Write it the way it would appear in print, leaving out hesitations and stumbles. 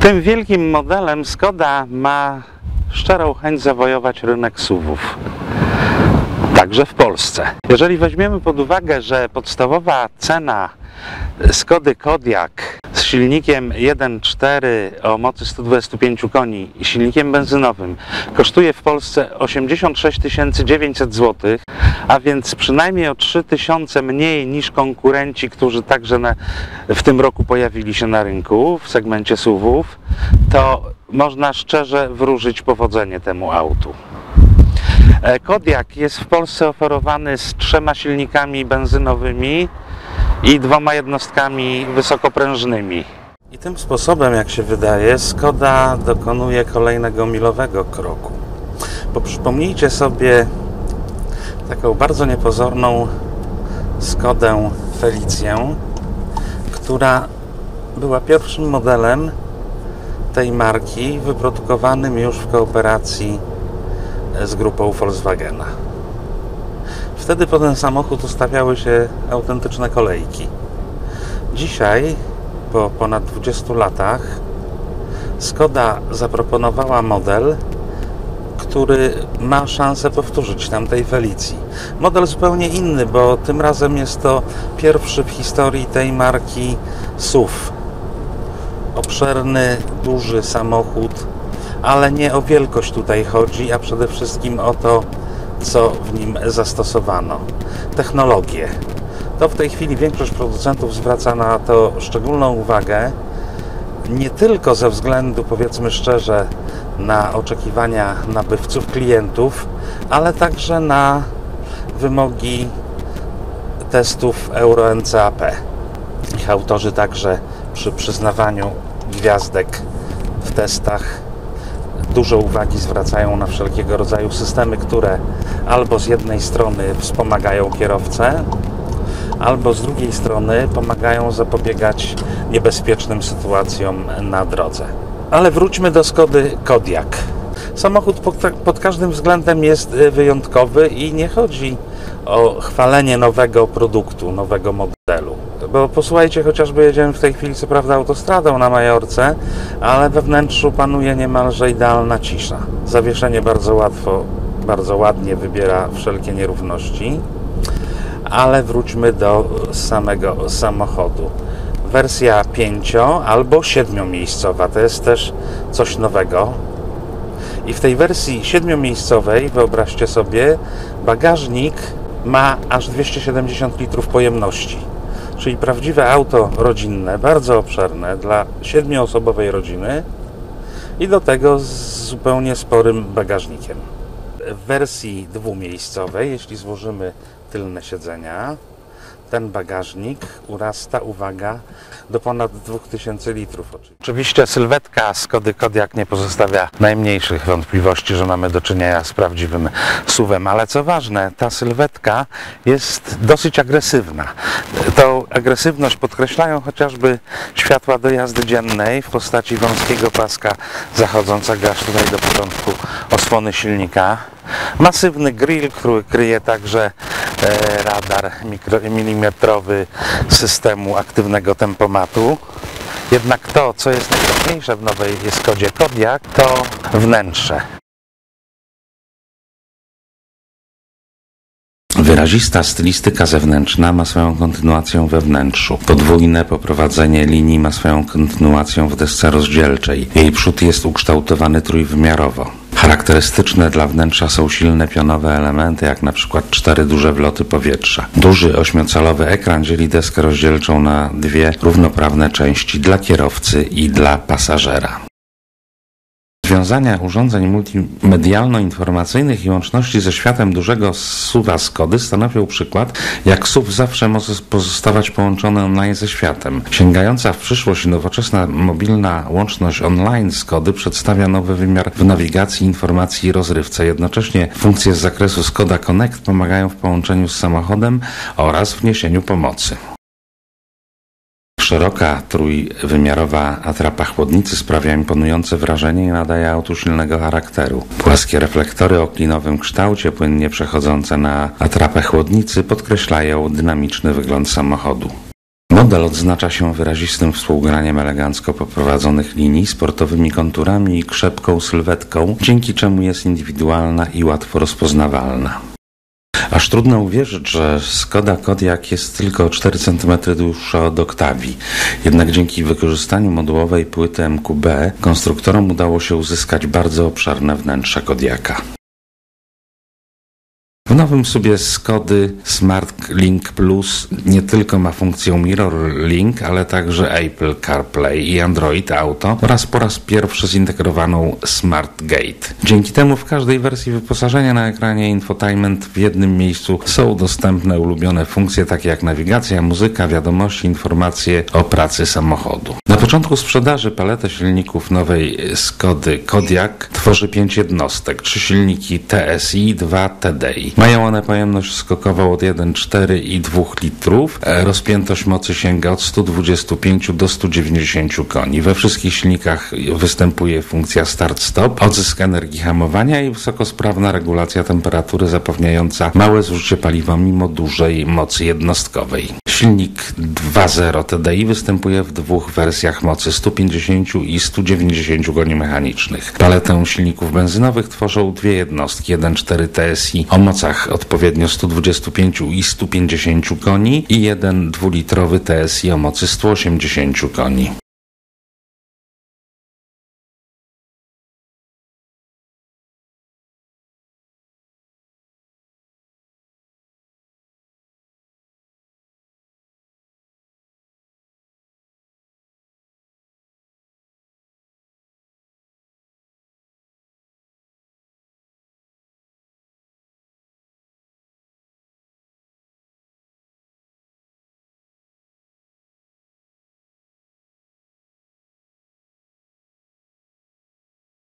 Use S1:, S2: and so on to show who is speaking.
S1: Tym wielkim modelem Skoda ma szczerą chęć zawojować rynek SUV-ów, także w Polsce. Jeżeli weźmiemy pod uwagę, że podstawowa cena Skody Kodiaq z silnikiem 1.4 o mocy 125 koni i silnikiem benzynowym kosztuje w Polsce 86 900 zł, a więc przynajmniej o 3000 mniej niż konkurenci, którzy także w tym roku pojawili się na rynku w segmencie SUV-ów, to można szczerze wróżyć powodzenie temu autu. Kodiaq jest w Polsce oferowany z 3 silnikami benzynowymi i 2 jednostkami wysokoprężnymi. I tym sposobem, jak się wydaje, Skoda dokonuje kolejnego milowego kroku. Bo przypomnijcie sobie taką bardzo niepozorną Skodę Felicję, która była pierwszym modelem tej marki wyprodukowanym już w kooperacji z grupą Volkswagena. Wtedy po ten samochód ustawiały się autentyczne kolejki. Dzisiaj, po ponad 20 latach, Skoda zaproponowała model, który ma szansę powtórzyć tamtej Felicji. Model zupełnie inny, bo tym razem jest to pierwszy w historii tej marki SUV. Obszerny, duży samochód, ale nie o wielkość tutaj chodzi, a przede wszystkim o to, co w nim zastosowano. Technologię. To w tej chwili większość producentów zwraca na to szczególną uwagę, nie tylko ze względu, powiedzmy szczerze, na oczekiwania nabywców, klientów, ale także na wymogi testów Euro NCAP. Ich autorzy także przy przyznawaniu gwiazdek w testach dużo uwagi zwracają na wszelkiego rodzaju systemy, które albo z jednej strony wspomagają kierowcę, albo z drugiej strony pomagają zapobiegać niebezpiecznym sytuacjom na drodze. Ale wróćmy do Skody Kodiaq. Samochód pod każdym względem jest wyjątkowy i nie chodzi o chwalenie nowego produktu, nowego modelu. Bo posłuchajcie, chociażby jedziemy w tej chwili co prawda autostradą na Majorce, ale we wnętrzu panuje niemalże idealna cisza. Zawieszenie bardzo ładnie wybiera wszelkie nierówności. Ale wróćmy do samego samochodu. Wersja 5- albo 7-miejscowa, to jest też coś nowego. I w tej wersji 7-miejscowej, wyobraźcie sobie, bagażnik ma aż 270 litrów pojemności. Czyli prawdziwe auto rodzinne, bardzo obszerne dla 7-osobowej rodziny i do tego z zupełnie sporym bagażnikiem. W wersji 2-miejscowej, jeśli złożymy tylne siedzenia, ten bagażnik urasta, uwaga, do ponad 2000 litrów. Oczywiście sylwetka Skody Kodiaq nie pozostawia najmniejszych wątpliwości, że mamy do czynienia z prawdziwym SUV-em, ale co ważne, ta sylwetka jest dosyć agresywna. Tą agresywność podkreślają chociażby światła do jazdy dziennej w postaci wąskiego paska zachodzącego aż tutaj do początku osłony silnika. Masywny grill, który kryje także radar milimetrowy systemu aktywnego tempomatu. Jednak to, co jest najważniejsze w nowej Skodzie Kodiaq, to wnętrze. Wyrazista stylistyka zewnętrzna ma swoją kontynuację we wnętrzu. Podwójne poprowadzenie linii ma swoją kontynuację w desce rozdzielczej. Jej przód jest ukształtowany trójwymiarowo. Charakterystyczne dla wnętrza są silne pionowe elementy, jak na przykład 4 duże wloty powietrza. Duży 8-calowy ekran dzieli deskę rozdzielczą na 2 równoprawne części dla kierowcy i dla pasażera. Rozwiązania urządzeń multimedialno-informacyjnych i łączności ze światem dużego SUV-a Skody stanowią przykład, jak SUV zawsze może pozostawać połączony online ze światem. Sięgająca w przyszłość nowoczesna mobilna łączność online Skody przedstawia nowy wymiar w nawigacji, informacji i rozrywce. Jednocześnie funkcje z zakresu Skoda Connect pomagają w połączeniu z samochodem oraz w niesieniu pomocy. Szeroka, trójwymiarowa atrapa chłodnicy sprawia imponujące wrażenie i nadaje autu silnego charakteru. Płaskie reflektory o klinowym kształcie, płynnie przechodzące na atrapę chłodnicy, podkreślają dynamiczny wygląd samochodu. Model odznacza się wyrazistym współgraniem elegancko poprowadzonych linii, sportowymi konturami i krzepką sylwetką, dzięki czemu jest indywidualna i łatwo rozpoznawalna. Aż trudno uwierzyć, że Skoda Kodiaq jest tylko 4 cm dłuższa od Octavii. Jednak dzięki wykorzystaniu modułowej płyty MQB konstruktorom udało się uzyskać bardzo obszerne wnętrze Kodiaqa. W nowym SUV-ie Skody Smart Link Plus nie tylko ma funkcję Mirror Link, ale także Apple CarPlay i Android Auto oraz po raz pierwszy zintegrowaną Smart Gate. Dzięki temu w każdej wersji wyposażenia na ekranie infotainment w jednym miejscu są dostępne ulubione funkcje takie jak nawigacja, muzyka, wiadomości, informacje o pracy samochodu. Na początku sprzedaży paletę silników nowej Skody Kodiaq tworzy 5 jednostek, 3 silniki TSI i 2 TDI. Mają one pojemność skokową od 1,4 i 2 litrów. Rozpiętość mocy sięga od 125 do 190 koni. We wszystkich silnikach występuje funkcja start-stop, odzysk energii hamowania i wysokosprawna regulacja temperatury zapewniająca małe zużycie paliwa mimo dużej mocy jednostkowej. Silnik 2.0 TDI występuje w 2 wersjach mocy 150 i 190 koni mechanicznych. Paletę silników benzynowych tworzą 2 jednostki 1.4 TSI o mocach odpowiednio 125 i 150 koni i jeden 2-litrowy TSI o mocy 180 koni.